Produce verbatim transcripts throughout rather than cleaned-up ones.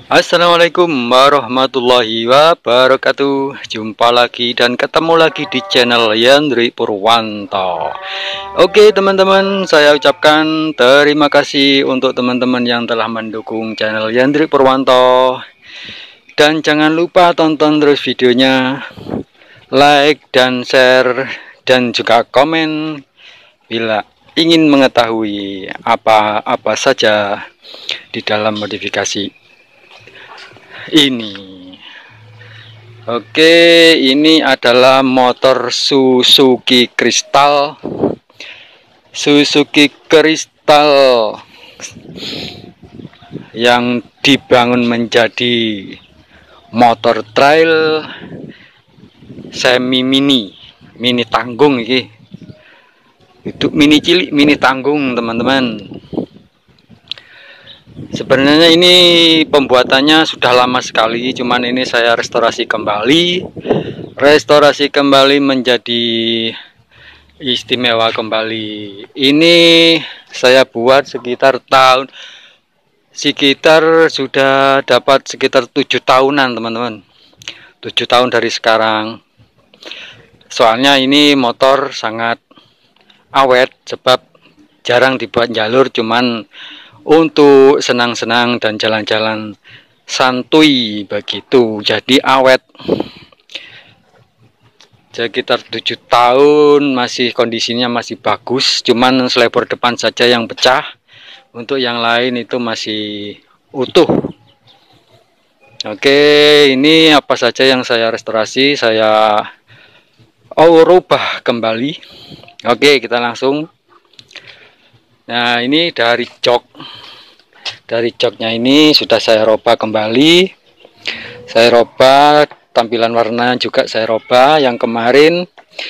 Assalamualaikum warahmatullahi wabarakatuh. Jumpa lagi dan ketemu lagi di channel Yandri Purwanto. Oke teman-teman, saya ucapkan terima kasih untuk teman-teman yang telah mendukung channel Yandri Purwanto. Dan jangan lupa tonton terus videonya, like dan share dan juga komen bila ingin mengetahui apa-apa saja di dalam modifikasi ini. Oke, ini adalah motor Suzuki Crystal. Suzuki Crystal yang dibangun menjadi motor trail semi mini, mini tanggung ini. Itu mini cilik, mini tanggung, teman-teman. Sebenarnya ini pembuatannya sudah lama sekali, cuman ini saya restorasi kembali. Restorasi kembali menjadi istimewa kembali. Ini saya buat sekitar tahun sekitar sudah dapat sekitar tujuh tahunan, teman-teman. Tujuh tahun dari sekarang. Soalnya ini motor sangat awet sebab jarang dibuat jalur, cuman untuk senang-senang dan jalan-jalan santuy begitu, jadi awet. Sekitar tujuh tahun masih kondisinya masih bagus, cuman selebor depan saja yang pecah. Untuk yang lain itu masih utuh. Oke, ini apa saja yang saya restorasi, saya oh rubah kembali. Oke, kita langsung. Nah, ini dari jok. Dari joknya ini sudah saya robah kembali. Saya robah, tampilan warna juga saya robah. Yang kemarin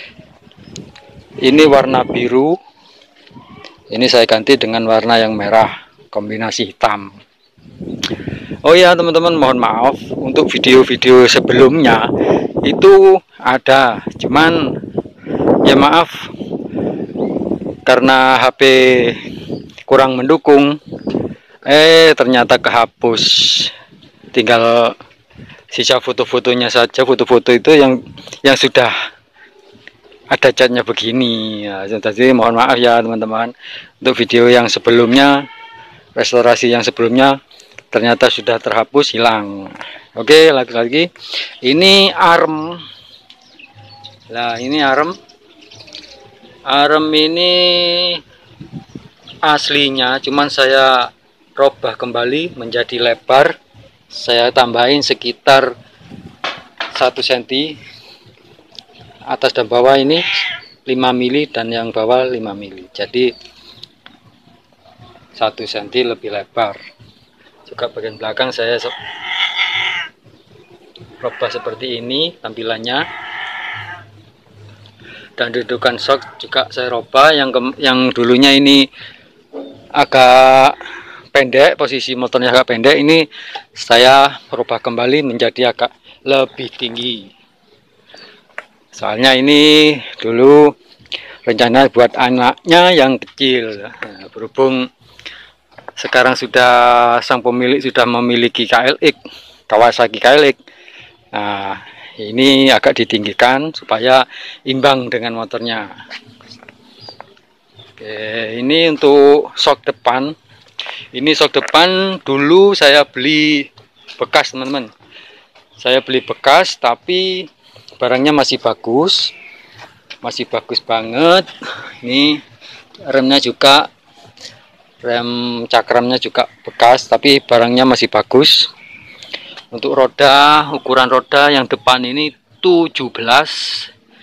ini warna biru. Ini saya ganti dengan warna yang merah, kombinasi hitam. Oh ya, teman-teman, mohon maaf untuk video-video sebelumnya itu ada, cuman ya maaf karena H P kurang mendukung, eh ternyata kehapus, tinggal sisa foto-fotonya saja. Foto-foto itu yang yang sudah ada catnya begini ya. Jadi mohon maaf ya teman-teman, untuk video yang sebelumnya, restorasi yang sebelumnya ternyata sudah terhapus, hilang. Oke, lagi-lagi ini arm. Nah, ini arm. Arm ini aslinya cuman saya robah kembali menjadi lebar. Saya tambahin sekitar satu sentimeter. Atas dan bawah ini lima mili dan yang bawah lima mili. Jadi satu sentimeter lebih lebar. Juga bagian belakang saya robah seperti ini tampilannya. Dan dudukan shock juga saya robah, yang ke, yang dulunya ini agak pendek, posisi motornya agak pendek, ini saya robah kembali menjadi agak lebih tinggi. Soalnya ini dulu rencana buat anaknya yang kecil. Nah, berhubung sekarang sudah sang pemilik sudah memiliki K L X, Kawasaki K L X. Nah, ini agak ditinggikan supaya imbang dengan motornya. Oke, ini untuk shock depan. Ini shock depan dulu saya beli bekas, teman-teman. Saya beli bekas tapi barangnya masih bagus. Masih bagus banget. Ini remnya juga, rem cakramnya juga bekas tapi barangnya masih bagus. Untuk roda, ukuran roda yang depan ini tujuh belas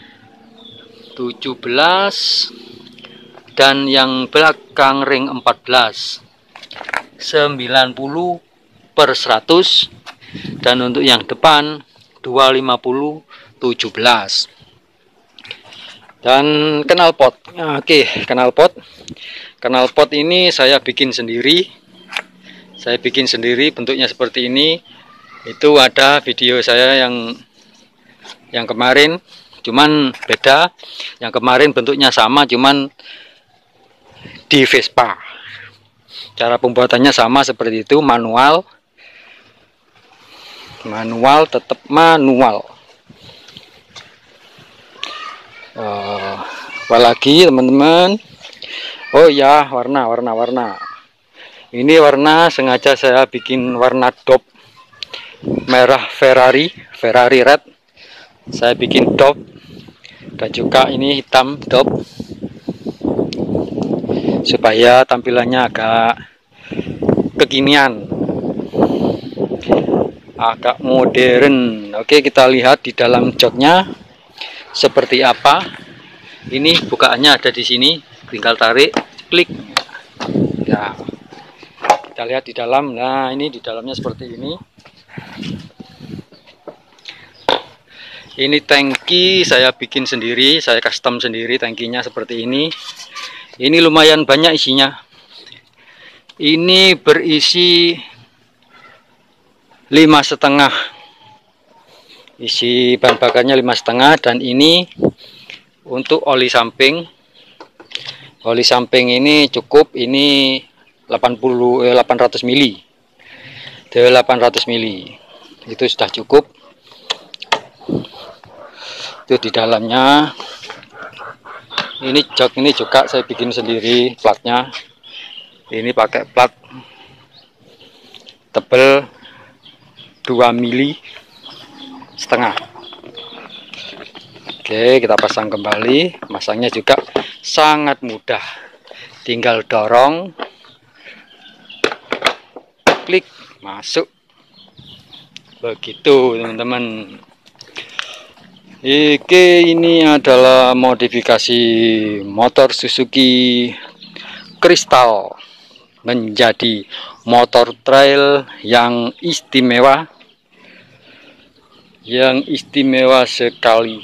dan yang belakang ring empat belas, sembilan puluh per seratus, dan untuk yang depan dua ratus lima puluh tujuh belas. Dan knalpot. Oke, knalpot. Knalpot ini saya bikin sendiri. Saya bikin sendiri, bentuknya seperti ini. Itu ada video saya yang yang kemarin, cuman beda. Yang kemarin bentuknya sama, cuman di Vespa. Cara pembuatannya sama seperti itu, manual. manual, tetap manual. Uh, apalagi teman-teman, oh ya, warna warna warna ini warna sengaja saya bikin warna dop merah Ferrari Ferrari red, saya bikin dop, dan juga ini hitam dop supaya tampilannya agak kekinian, agak modern. Oke, kita lihat di dalam joknya seperti apa. Ini bukaannya ada di sini, tinggal tarik, klik. Ya, kita lihat di dalam. Nah, ini di dalamnya seperti ini. Ini tangki saya bikin sendiri, saya custom sendiri tangkinya seperti ini. Ini lumayan banyak isinya. Ini berisi lima setengah. Isi bahan bakarnya lima setengah, dan ini untuk oli samping. Oli samping ini cukup, ini delapan puluh eh, delapan ratus mili. delapan ratus mili. Itu sudah cukup. Itu di dalamnya. Ini jok ini juga saya bikin sendiri platnya. Ini pakai plat tebal dua mili setengah. Oke, kita pasang kembali. Masangnya juga sangat mudah, tinggal dorong, klik, masuk. Begitu teman-teman. Oke, ini adalah modifikasi motor Suzuki Crystal menjadi motor trail yang istimewa, yang istimewa sekali.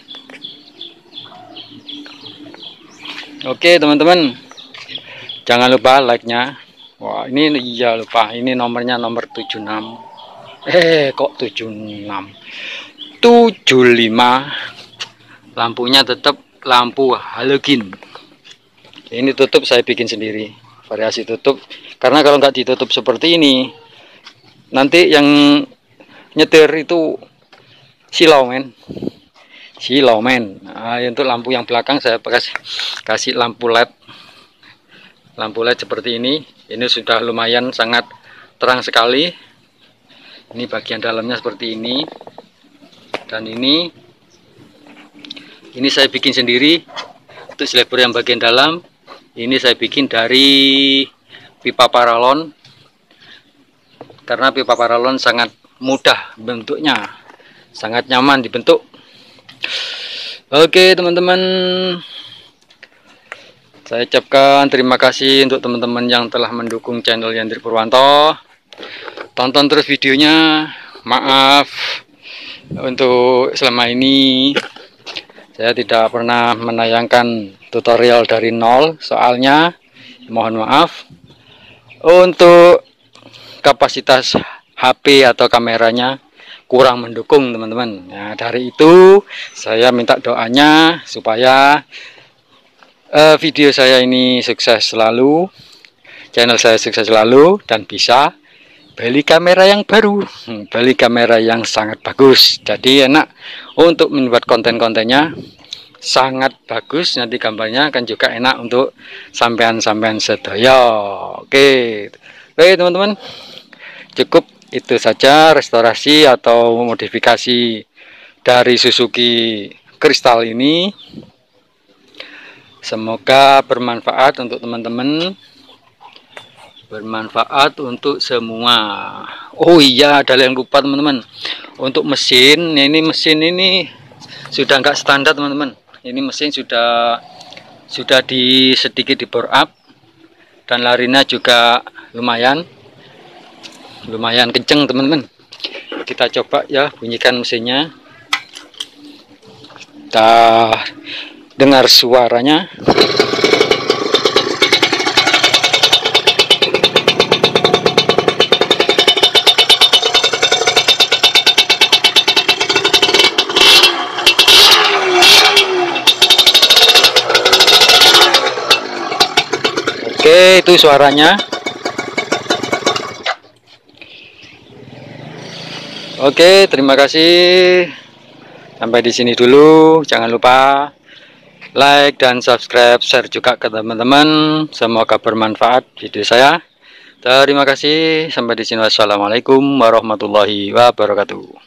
Oke teman-teman, jangan lupa like-nya. Wah, ini iya lupa, ini nomornya nomor tujuh puluh enam. Eh kok tujuh puluh enam, tujuh puluh lima. Lampunya tetap lampu halogen. Ini tutup saya bikin sendiri, variasi tutup. Karena kalau nggak ditutup seperti ini, nanti yang nyetir itu silau men, silau men. Nah, untuk lampu yang belakang saya kasih kasih lampu L E D, lampu L E D seperti ini. Ini sudah lumayan sangat terang sekali. Ini bagian dalamnya seperti ini, dan ini ini saya bikin sendiri. Untuk silebor yang bagian dalam ini saya bikin dari pipa paralon, karena pipa paralon sangat mudah bentuknya, sangat nyaman dibentuk. Oke teman-teman, saya ucapkan terima kasih untuk teman-teman yang telah mendukung channel Yandri Purwanto. Tonton terus videonya. Maaf untuk selama ini saya tidak pernah menayangkan tutorial dari nol, soalnya mohon maaf untuk kapasitas H P atau kameranya kurang mendukung teman-teman. Nah, dari itu saya minta doanya supaya uh, video saya ini sukses selalu, channel saya sukses selalu, dan bisa beli kamera yang baru, beli kamera yang sangat bagus. Jadi enak untuk membuat konten-kontennya, sangat bagus. Nanti gambarnya kan juga enak untuk sampean-sampean sedaya. Oke, oke teman-teman, cukup itu saja restorasi atau modifikasi dari Suzuki Crystal ini. Semoga bermanfaat untuk teman-teman, bermanfaat untuk semua. Oh iya, ada yang lupa teman-teman, untuk mesin ini, mesin ini sudah nggak standar teman-teman. Ini mesin sudah sudah di sedikit di bore up, dan larinya juga lumayan lumayan kenceng teman-teman. Kita coba ya, bunyikan mesinnya, kita dengar suaranya. Oke, itu suaranya. Oke, terima kasih. Sampai di sini dulu. Jangan lupa like dan subscribe, share juga ke teman-teman. Semoga bermanfaat video saya. Terima kasih. Sampai di sini. Wassalamualaikum warahmatullahi wabarakatuh.